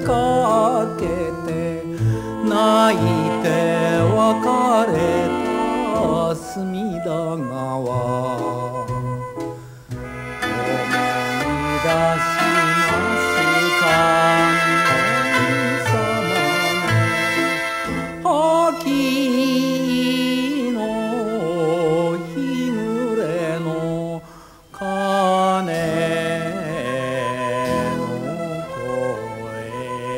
かけて泣いて別れた隅田川出します観音様の秋の日暮れの鐘の声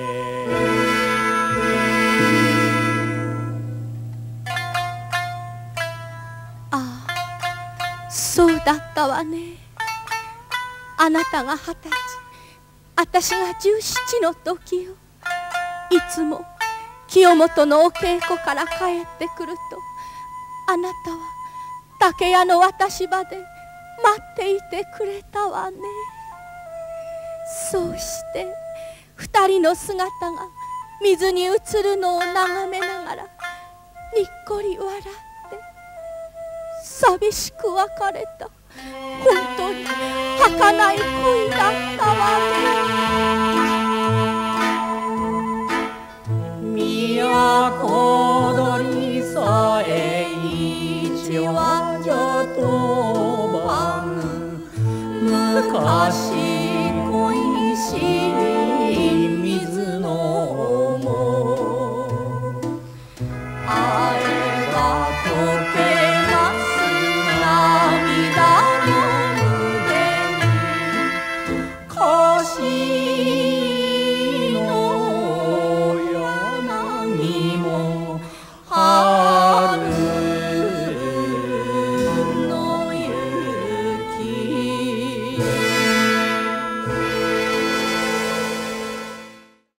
ああ、そうだったわね。あなたが20歳、私が17の時よ。いつも清本のお稽古から帰ってくると、あなたは竹屋の渡し場で待っていてくれたわね。そうして二人の姿が水に映るのを眺めながらにっこり笑って寂しく別れた。本当に儚い恋だったわね。